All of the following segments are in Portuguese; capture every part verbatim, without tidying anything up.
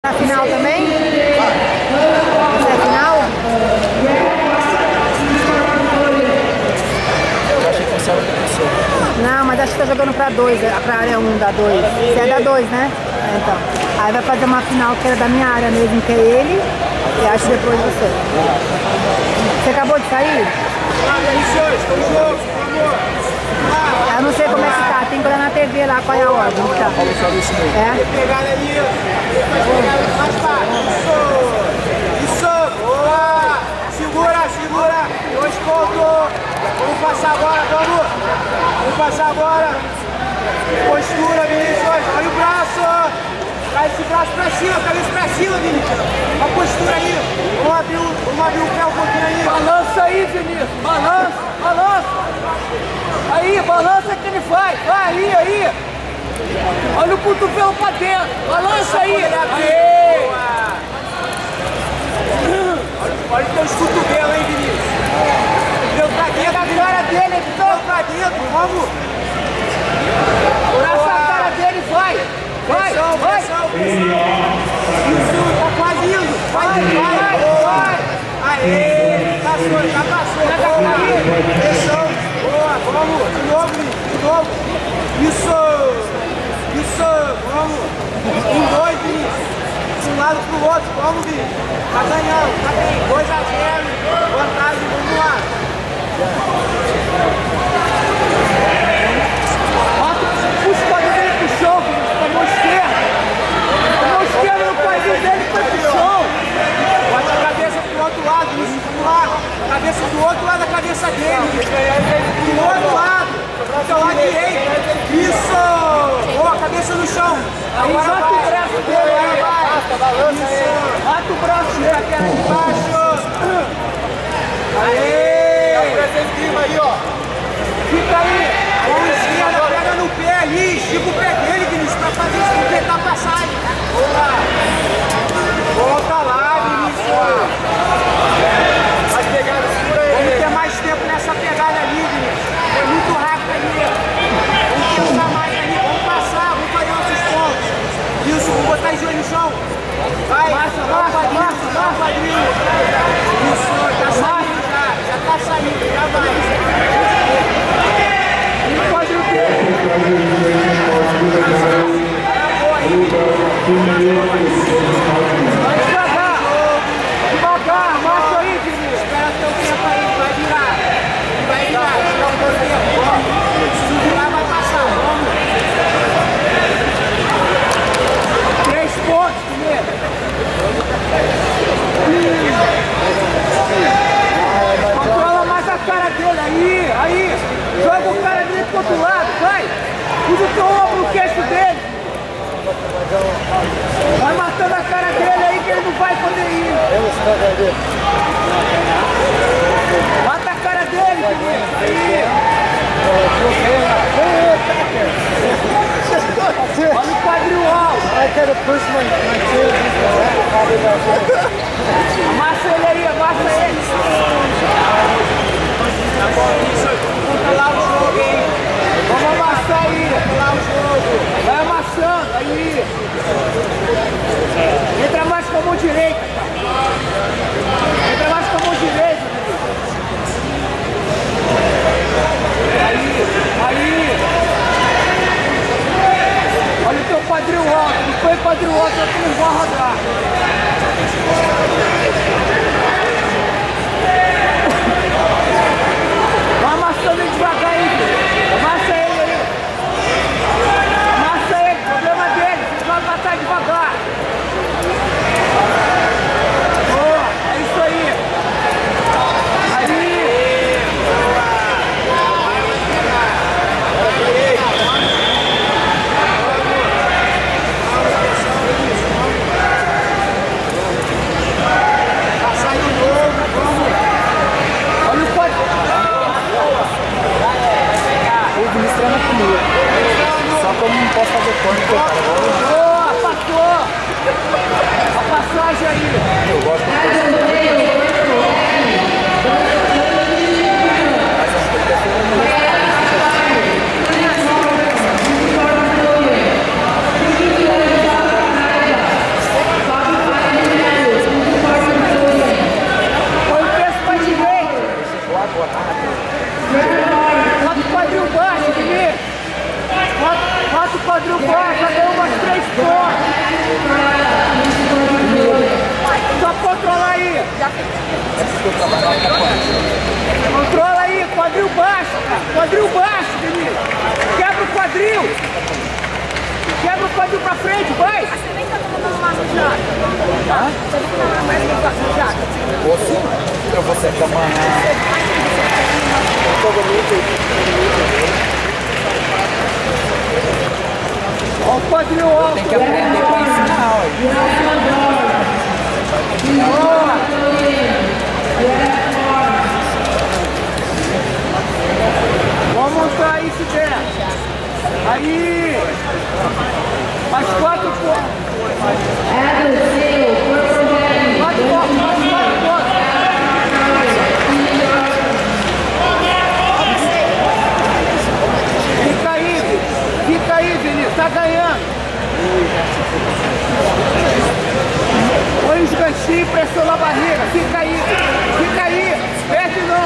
Na final também? Essa é a final? Eu achei que fosse a outra pessoa. Não, mas acho que tá jogando pra dois, pra área um da dois. Você é da dois, né? É, então. Aí vai fazer uma final que era da minha área mesmo, que é ele. E acho depois você. Você acabou de sair? Eu não sei como é que tá, tem que olhar na T V lá qual é a ordem. Tá? É? Pegada ali, mais fácil. Isso, isso, boa. Segura, segura. Dois pontos. Vamos passar agora, vamos. Vamos passar agora. Postura, Vinícius. Olha o braço. Traz esse braço pra cima, cabeça pra cima, Vinícius. A postura aí. Vamos abrir o, vamos abrir o pé um pouquinho aí. Balança aí, Vinícius. Balança, balança. Aí, balança que ele faz. Vai, aí, aí. Olha o cotovelo pra dentro. Balança aí. Aí. Olha os teus cotovelos, hein, Vinícius. Deu pra dentro, a cara dele. Deu pra dentro, vamos. Braça a cara dele, vai. Vai, pressão, vai. pressão, pressão. Isso, tá quase indo. Vai, vai, vai. Aê, passou, já passou. Boa, pressão. Boa, vamos. De novo, Vinícius, de novo. Isso, isso, vamos. Em dois, Vinícius. De um lado pro outro, vamos, Vinícius. Tá ganhando, tá bem. dois a zero, vantagem, vamos lá. Puxa o quadril dele pro chão, Vinícius, com a mão esquerda. A mão esquerda no quadril dele foi pro chão. Bota a cabeça pro outro lado, Vinícius, vamos lá. Cabeça do outro lado da cabeça dele. Do outro lado, do lado direito. Isso! Boa, cabeça no chão. Aí Agora mata o vai. braço dele, Agora vai. Isso. Mata o braço Tira a dele. perna de baixo. Aê! aí, ó. Fica aí. Mão esquerda, pega no pé ali. Estica o pé dele, Vinícius, pra fazer isso, completar a passagem. Boa! Volta lá, Vinícius. Vai pegar, segura aí. Vamos ter mais tempo nessa pegada ali, Vinícius. Foi muito rápido ali. Vamos pensar mais ali. Vamos passar, vamos fazer nossos pontos. Isso, vamos botar em joelho no chão. Vai, Massa, dá o massa, quadril, massa, dá o quadril. Isso, tá saindo já. Já tá saindo, já vai. E o quadril dele. Boa aí, Vai devagar. Devagar, massa aí, Vinícius. espera teu tempo aí, vai virar. Vai virar, espera o teu tempo. Ó. Se virar, vai passar. Vamos. Três pontos primeiro. Controla mais a cara dele, aí, aí. Joga o cara dele pro outro lado, vai. Usa o teu ombro no queixo dele. Vai matando a cara dele aí que ele não vai poder ir. Mata a cara dele, Vinícius. Aí. Olha o quadril alto. Amassa ele aí, amassa ele. Tá bom, isso. Controlar o jogo, hein? Vamos amassar aí. Controlar o jogo. Vai amassando, aí. Entra mais com a mão direita, cara. Entra mais com a mão direita. Aí, aí. Olha o teu quadril alto. Não foi quadril alto, eu não vou rodar. Vai amassando. Jaca? Tá? Mais um pouquinho, Jaca. Vou sim. Eu vou ser da manhã. Todo mundo. Olha o quadril alto. Tem que aprender para ensinar, Boa. Vamos montar aí se der. Aí. Mais quatro pontos. Quatro pontos, mais quatro pontos. Fica aí, fica aí, Vinícius, tá ganhando. Põe os ganchinhos, pressiona a barriga, fica aí, fica aí, perde não.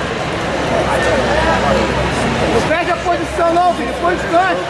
Não perde a posição não, Vini, põe os ganchos.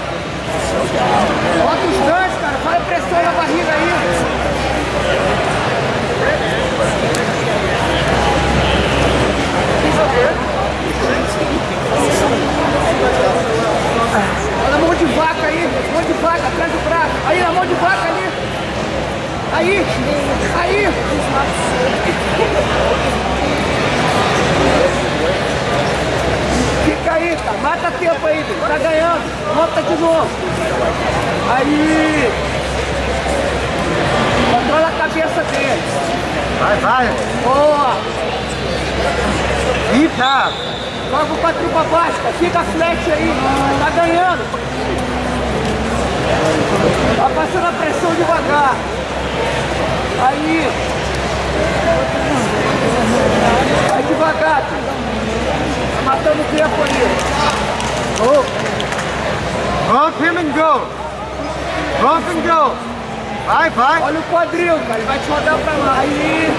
Bota os ganchos, cara, vai pressão na barriga aí. Olha a mão de vaca aí, mão de vaca, atrás do braço. Aí, a mão de vaca ali. Aí, aí. Fica aí, cara, mata tempo aí, tá ganhando. Volta de novo. Aí. Controla a cabeça dele. Vai, vai. Boa. Fica. Joga o quadril pra baixo, fica flat aí, tá ganhando. Vai passando a pressão devagar. Aí. Vai devagar, tá matando o tempo ali. Oh. Bump him and go. Bump and go. Vai, vai. Olha o quadril, cara, ele vai te rodar pra lá. Aí.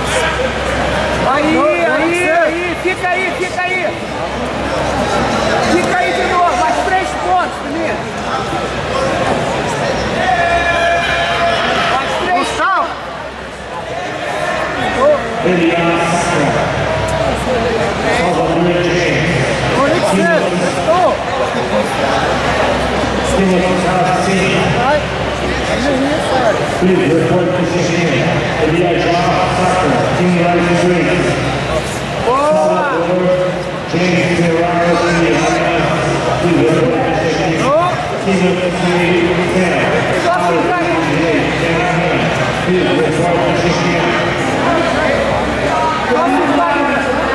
Aí, aí, aí, fica aí, fica aí. Fica aí de novo, mais três pontos, menino. Mais três pontos. Please report position. Eliajah Saka, Team Rising Green. Boa! James Ferraro, Please report position. Team of three, ten. Só fica aí. Please report position. Só fica aí.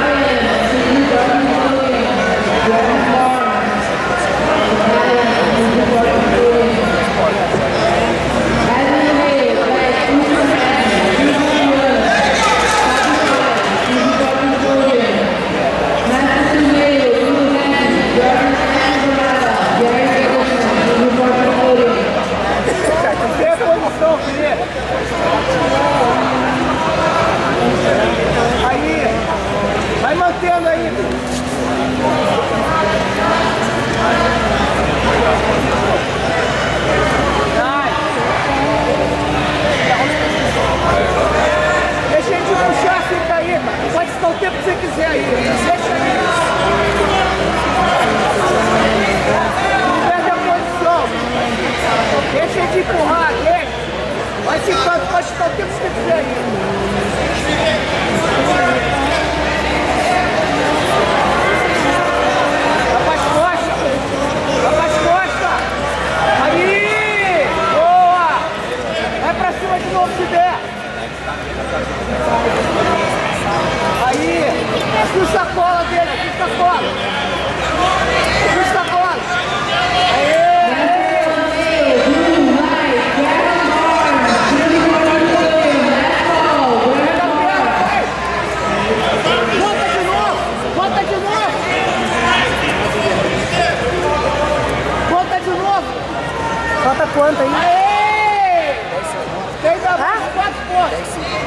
Aí, vai mantendo aí. Vai. Deixa ele te puxar, fica aí, cara. Pode ficar o tempo que você quiser aí. Deixa aí. Não perde a posição. Deixa ele te empurrar, deixa. Vai ficando, pode ficar o tempo que você quiser aí. Vai para as costas. Vai para as costas. Aí. Boa. Vai para cima de novo se der. Aí. Puxa a cola dele. Puxa a cola. Puxa a cola. Aí. Falta quanto aí? Aê! Tem da mais quatro pontos.